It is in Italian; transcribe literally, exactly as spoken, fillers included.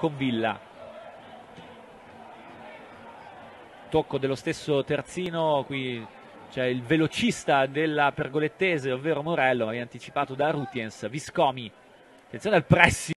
Convilla. Tocco dello stesso terzino, qui c'è il velocista della pergolettese, ovvero Morello, ma è anticipato da Rutiens. Viscomi, attenzione al pressing.